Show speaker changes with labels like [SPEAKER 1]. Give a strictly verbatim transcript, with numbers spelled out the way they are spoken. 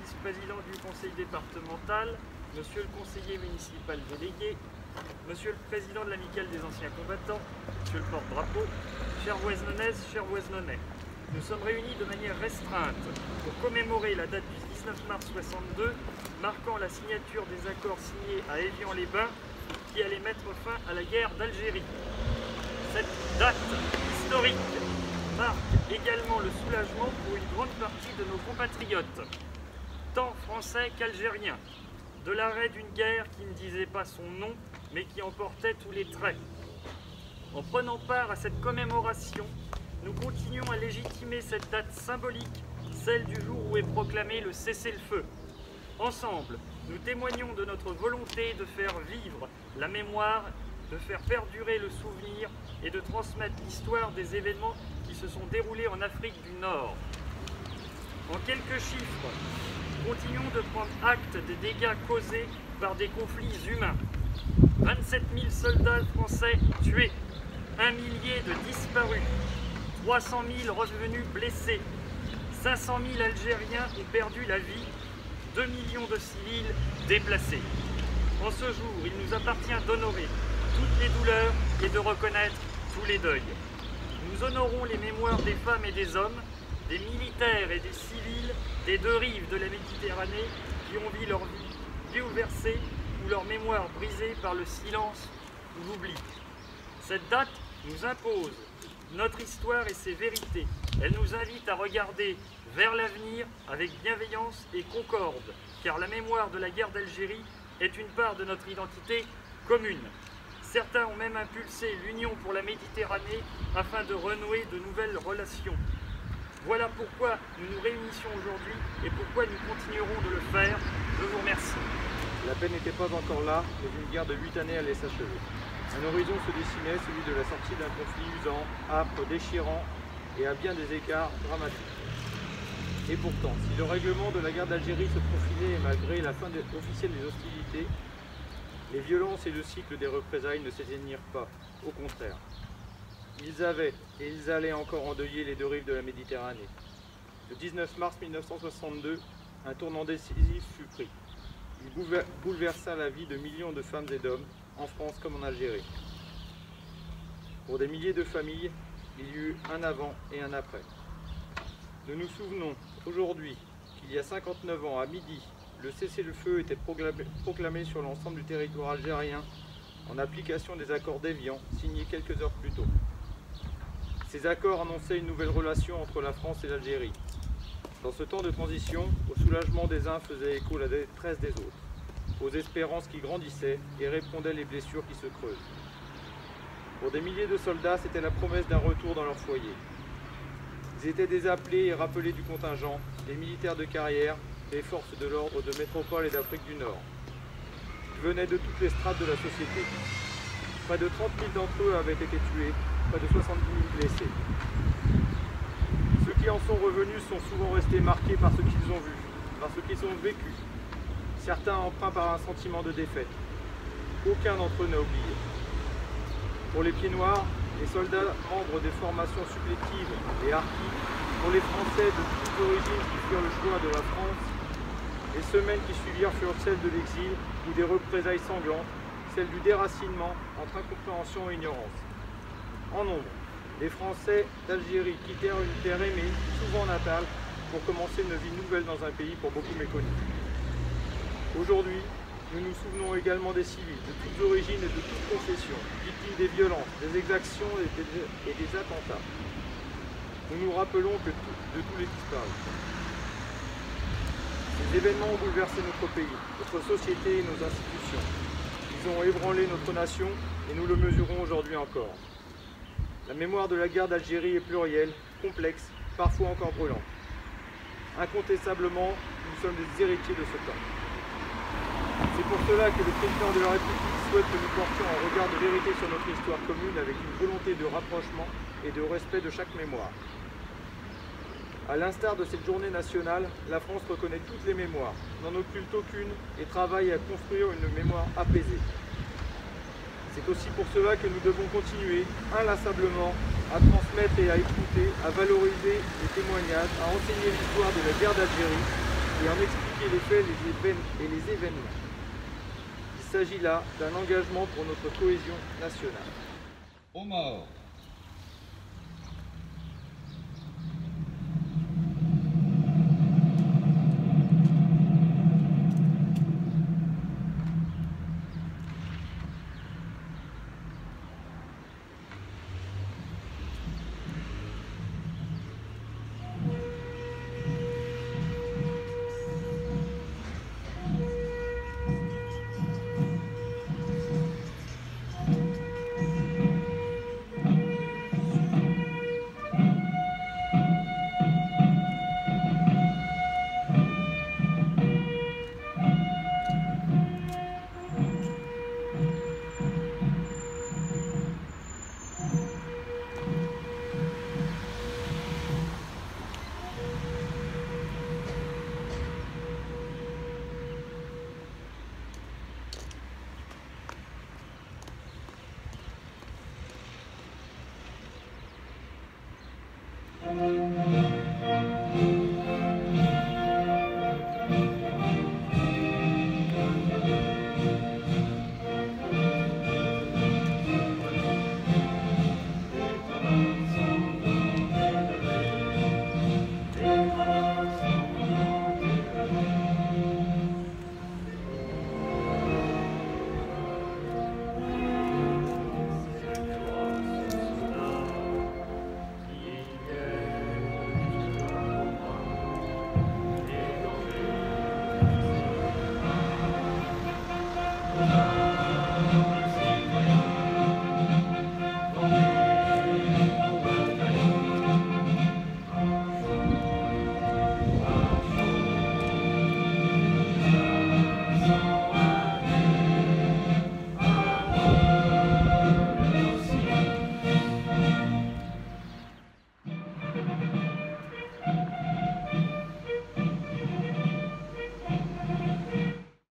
[SPEAKER 1] vice-président du conseil départemental, monsieur le conseiller municipal délégué, monsieur le président de l'amicale des anciens combattants, monsieur le porte-drapeau, chères Voisnonnaises, chers Voisnonnais, nous sommes réunis de manière restreinte pour commémorer la date du dix-neuf mars soixante-deux, marquant la signature des accords signés à Évian-les-Bains qui allaient mettre fin à la guerre d'Algérie. Cette date historique marque également le soulagement pour une grande partie de nos compatriotes, tant français qu'algériens, de l'arrêt d'une guerre qui ne disait pas son nom, mais qui en portait tous les traits. En prenant part à cette commémoration, nous continuons à légitimer cette date symbolique, celle du jour où est proclamé le cessez-le-feu. Ensemble, nous témoignons de notre volonté de faire vivre la mémoire, de faire perdurer le souvenir et de transmettre l'histoire des événements qui se sont déroulés en Afrique du Nord. En quelques chiffres, continuons de prendre acte des dégâts causés par des conflits humains. vingt-sept mille soldats français tués, un millier de disparus, trois cent mille revenus blessés, cinq cent mille Algériens ont perdu la vie, deux millions de civils déplacés. En ce jour, il nous appartient d'honorer toutes les douleurs et de reconnaître tous les deuils. Nous honorons les mémoires des femmes et des hommes, des militaires et des civils des deux rives de la Méditerranée qui ont vu leur vie bouleversée ou leur mémoire brisée par le silence ou l'oubli. Cette date nous impose notre histoire et ses vérités. Elle nous invite à regarder vers l'avenir avec bienveillance et concorde, car la mémoire de la guerre d'Algérie est une part de notre identité commune. Certains ont même impulsé l'Union pour la Méditerranée afin de renouer de nouvelles relations. Voilà pourquoi nous nous réunissons aujourd'hui et pourquoi nous continuerons de le faire. Je vous remercie.
[SPEAKER 2] La paix n'était pas encore là, mais une guerre de huit années allait s'achever. Un horizon se dessinait, celui de la sortie d'un conflit usant, âpre, déchirant et à bien des écarts dramatiques. Et pourtant, si le règlement de la guerre d'Algérie se profilait et malgré la fin officielle des hostilités, les violences et le cycle des représailles ne s'éteignirent pas, au contraire. Ils avaient et ils allaient encore endeuiller les deux rives de la Méditerranée. Le dix-neuf mars mille neuf cent soixante-deux, un tournant décisif fut pris. Il bouleversa la vie de millions de femmes et d'hommes, en France comme en Algérie. Pour des milliers de familles, il y eut un avant et un après. Nous nous souvenons aujourd'hui qu'il y a cinquante-neuf ans, à midi, le cessez-le-feu était proclamé sur l'ensemble du territoire algérien en application des accords d'Évian signés quelques heures plus tôt. Ces accords annonçaient une nouvelle relation entre la France et l'Algérie. Dans ce temps de transition, au soulagement des uns faisait écho la détresse des autres, aux espérances qui grandissaient et répondaient les blessures qui se creusent. Pour des milliers de soldats, c'était la promesse d'un retour dans leur foyer. Ils étaient des appelés et rappelés du contingent, des militaires de carrière, des forces de l'ordre de métropole et d'Afrique du Nord. Ils venaient de toutes les strates de la société. Près de trente mille d'entre eux avaient été tués, près de soixante-dix mille blessés. Ceux qui en sont revenus sont souvent restés marqués par ce qu'ils ont vu, par ce qu'ils ont vécu. Certains empreints par un sentiment de défaite. Aucun d'entre eux n'a oublié. Pour les pieds noirs, les soldats membres des formations supplétives, les harkis, pour les Français de toutes origines qui firent le choix de la France, les semaines qui suivirent furent celles de l'exil ou des représailles sanglantes, celles du déracinement entre incompréhension et ignorance. En nombre, les Français d'Algérie quittèrent une terre aimée, souvent natale, pour commencer une vie nouvelle dans un pays pour beaucoup méconnu. Aujourd'hui, nous nous souvenons également des civils, de toutes origines et de toutes confessions, victimes des violences, des exactions et des, et des attentats. Nous nous rappelons que tout, de tous les disparus. Ces événements ont bouleversé notre pays, notre société et nos institutions. Ils ont ébranlé notre nation et nous le mesurons aujourd'hui encore. La mémoire de la guerre d'Algérie est plurielle, complexe, parfois encore brûlante. Incontestablement, nous sommes des héritiers de ce temps. C'est pour cela que le président de la République souhaite que nous portions un regard de vérité sur notre histoire commune avec une volonté de rapprochement et de respect de chaque mémoire. À l'instar de cette journée nationale, la France reconnaît toutes les mémoires, n'en occulte aucune et travaille à construire une mémoire apaisée. C'est aussi pour cela que nous devons continuer inlassablement à transmettre et à écouter, à valoriser les témoignages, à enseigner l'histoire de la guerre d'Algérie et en expliquer expliquer les faits les évén- et les événements. Il s'agit là d'un engagement pour notre cohésion nationale.
[SPEAKER 3] Aux morts.